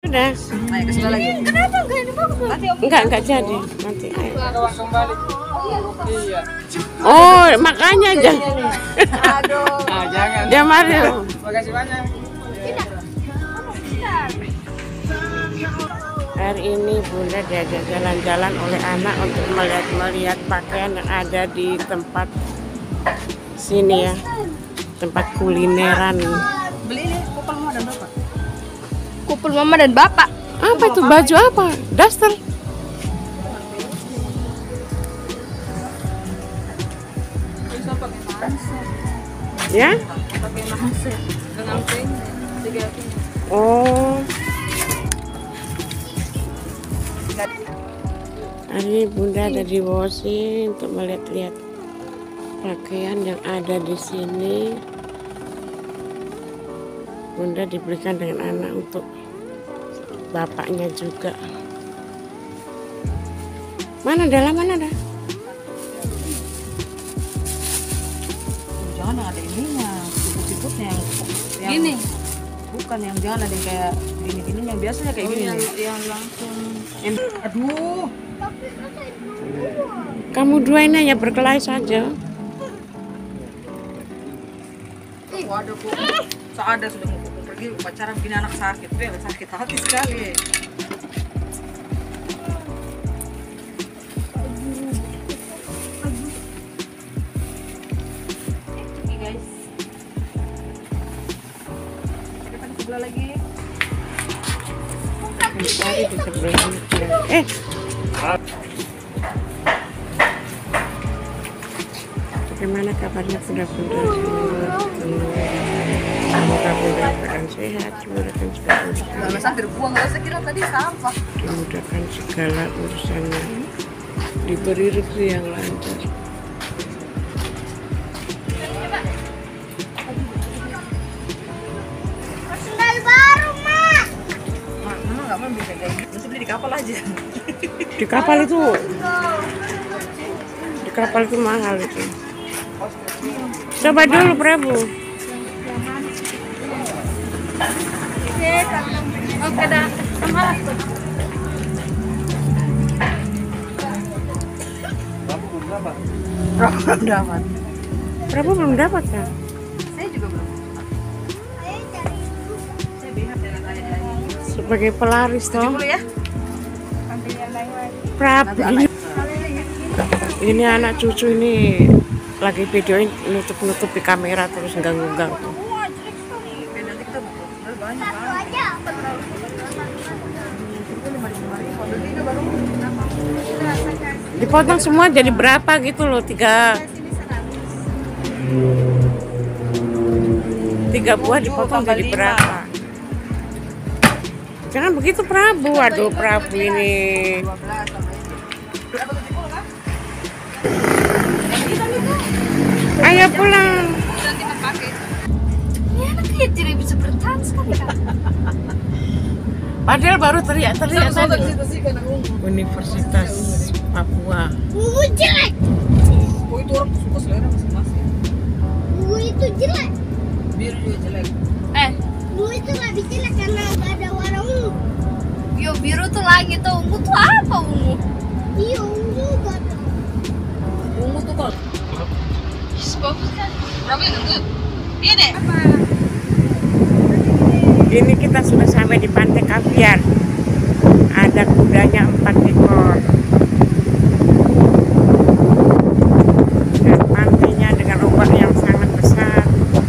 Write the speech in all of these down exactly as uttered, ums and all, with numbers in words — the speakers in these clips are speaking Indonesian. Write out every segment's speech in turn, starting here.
Udah. Ayo ke sebelah lagi. Kenapa enggak ini bagus? Enggak, enggak jadi. Nanti ayo. Kembali. Iya. Oh, makanya jangan. Aduh. Ah, jangan. Dia Mario. Makasih banyak. Hari ini Bunda diajak jalan-jalan oleh anak untuk melihat-melihat pakaian yang ada di tempat sini ya. Tempat kulineran. Beli ini kupal mama dan bapak. Kupul mama dan bapak. Apa itu baju apa? Daster. Bisa pakai manset. Ya? Pakai manset. Dengan pin tiga pin. Oh. Hari ini Bunda ada di Wosi untuk melihat-lihat pakaian yang ada di sini. Bunda dibelikan dengan anak untuk bapaknya juga. Mana dalam mana dah? Jangan yang ada ininya, siput-siputnya yang, yang Gini. bukan yang jangan ada yang kayak gini-gini yang biasanya kayak gini. yang, nih. yang langsung. Em- Aduh. Kamu dua ini hanya berkelahi saja. Waduh, kok seada sudah mau pergi pacaran begini anak sakit, bel sakit hati sekali. Oke guys, kita ke sebelah lagi. Mencari di sebelah. Eh, bagaimana kabarnya Bunda-Bunda semua? Semoga Bunda akan sehat, dimudahkan segala urusan, Kalau sampai buang, nggak usah kira tadi sampah. dimudahkan segala urusannya, diberi rezeki yang lancar. Sendal baru, Mak. Mak, mama nggak mau beli kayak gini. Mesti beli di kapal aja. Di kapal itu, di kapal itu mahal itu. Coba dulu Prabu. Oke dah. Semalas tuh. Belum dapat. Prabu belum dapat kan? Saya juga belum. Saya bilang dengan ayah lagi. Sebagai pelaris toh. Dulu ya. Prabu Nanti ini, anak. ini anak cucu ini lagi videoin nutup-nutupi kamera terus ganggu-ganggu. Oke, nanti kita buka. Udah banyak banget. Itu lima ribu, lima ribu. Udah tiga baru. Dipotong semua jadi berapa gitu loh? Tiga tiga buah dipotong jadi berapa? Jangan begitu Prabu. Aduh Prabu ini. dua belas sama ini. Berapa tuh sepuluh kan? Ayo pulang. Udah kita pakai. Ini anak kayak tidak bisa bertahan sekali kan. Padahal baru teriak-teriak Soalnya tadi. di situ sih karena ungu. Universitas Papua. Ungu jelek. Oh, itu orang suka selera masing-masing. Ungu itu jelek. Biru juga jelek. Eh, ungu itu nggak bisa jelek karena nggak ada warna ungu. Yo, biru tuh langit tuh. Ungu tuh apa ungu? Iya, ungu juga tuh. Ungu tuh kok. Bagus kan? Berapa yang gendut? Iya deh. Ini kita sudah sampai di Pantai Kaviar. Ada kudanya empat ekor. Dan pantainya dengan ombak yang sangat besar.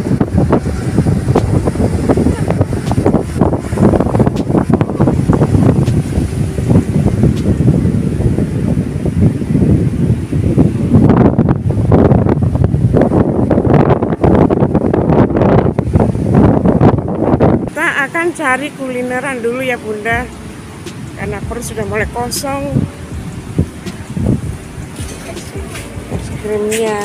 Akan cari kulineran dulu ya Bunda, karena perut sudah mulai kosong. Es krimnya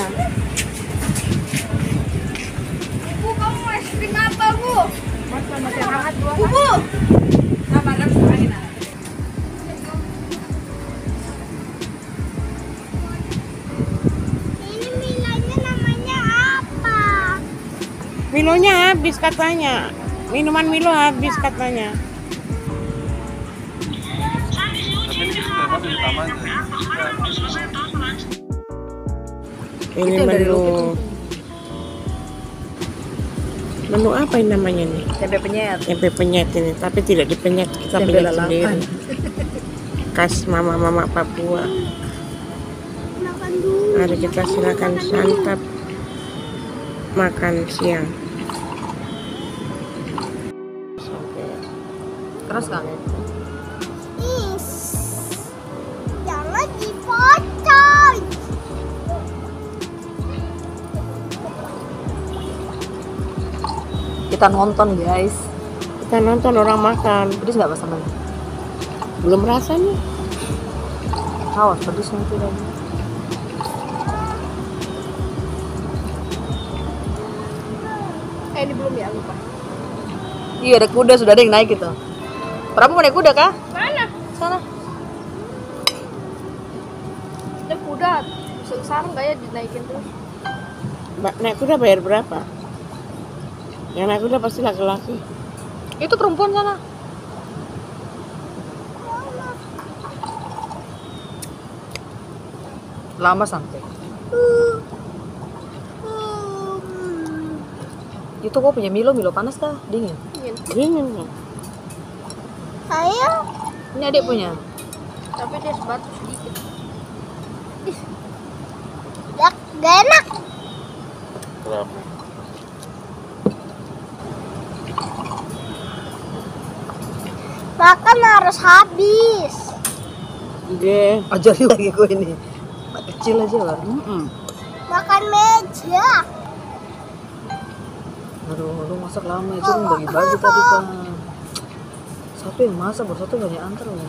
Bu, kamu mau es krim apa, Bu? Masih hangat dua. Bu, Bu. Sama kan sekali nah. Ini Milanya namanya apa? Milonya habis katanya. Minuman Milo habis katanya. utamanya. Ini menu. Menu apa ini namanya nih? Tempe penyet. Tempe penyet ini, tapi tidak dipenyet, kita Tempe penyet lalapan. sendiri. Khas mama-mama Papua. Makan dulu. Mari kita silakan santap makan siang. Sampai Keras kan? Is. Jangan dipotong. Kita nonton guys. kita nonton orang makan. Pedes nggak Mas Aman? Belum rasanya. Awas pedes nanti lagi. Eh ini belum ya, lupa. Iya ada kuda, sudah ada yang naik gitu. Berapa mau naik kuda kah? Mana? Sana. Ada kuda. Sekarang nggak ya dinaikin terus? Mbak, naik kuda bayar berapa? Yang naik kuda pasti laki-laki. Itu perempuan sana. Lama sampai. Itu kok punya Milo, Milo panas kah? Dingin. Dingin kan? Saya. Ini adik punya. Tapi dia sebatu sedikit. Ih. Gak, gak enak. Berapa? Makan harus habis. Dia. Ajarin lagi gue ini. Anak kecil aja lah. Mm-mm. Makan meja. Aduh, lu masak lama itu kan bagi-bagi tadi kan. Satu yang masak, baru satu banyak antar loh.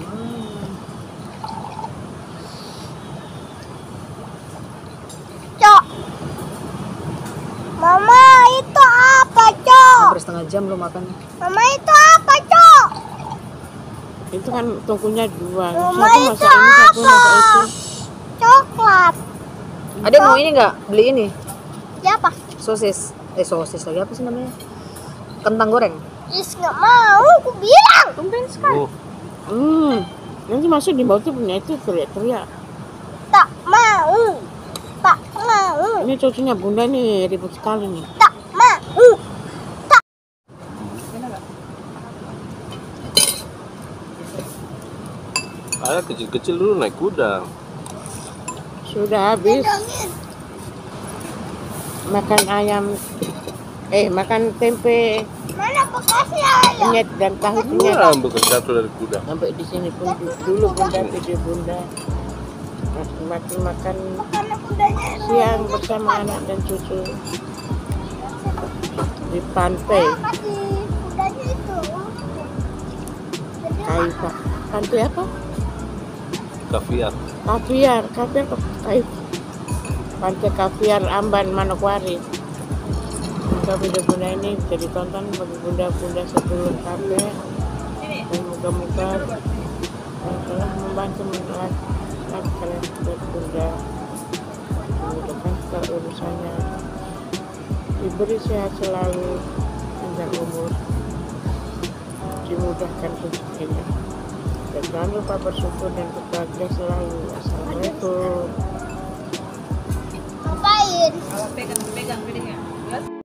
Cok. Mama itu apa, Cok? Hampir setengah jam lu makan. Mama itu apa, Cok? Itu kan tungkunya dua. Mama Satu itu masak ini, satu apa? masak itu. Coklat. Ada mau ini nggak? Beli ini Siapa? sosis. Eh sosis lagi apa sih namanya? Kentang goreng. Is nggak mau, aku bilang. Tumben sekali. Oh, Hmm. Nanti masuk di bawah tuh punya itu teriak-teriak. Tak mau. Tak mau. Ini cucunya bunda nih ribut sekali nih. Tak mau. ada kecil-kecil dulu naik kuda. Sudah habis makan ayam, eh makan tempe Mana bekasnya ya? penyet dan tahu penyet. Nah, bekas jatuh dari kuda. Sampai di sini pun du- dulu bunda video bunda makin makan Karena kudanya siang bersama anak dan cucu di pantai kasih kudanya itu. kayu pak. Pantai apa? Kaviar. Kaviar, kaviar ke kayu. Pantai Kaviar Amban Manokwari. Semoga video bunda ini bisa ditonton bagi bunda-bunda seluruh kafe. Dan moga-moga yang telah membantu menerapkan kalian bunda dimudahkan segala urusannya, diberi sehat selalu, panjang umur, dimudahkan rezekinya. Dan jangan lupa bersyukur dan berbahagia selalu. Assalamualaikum. Ngapain? Pegang, pegang, pegang.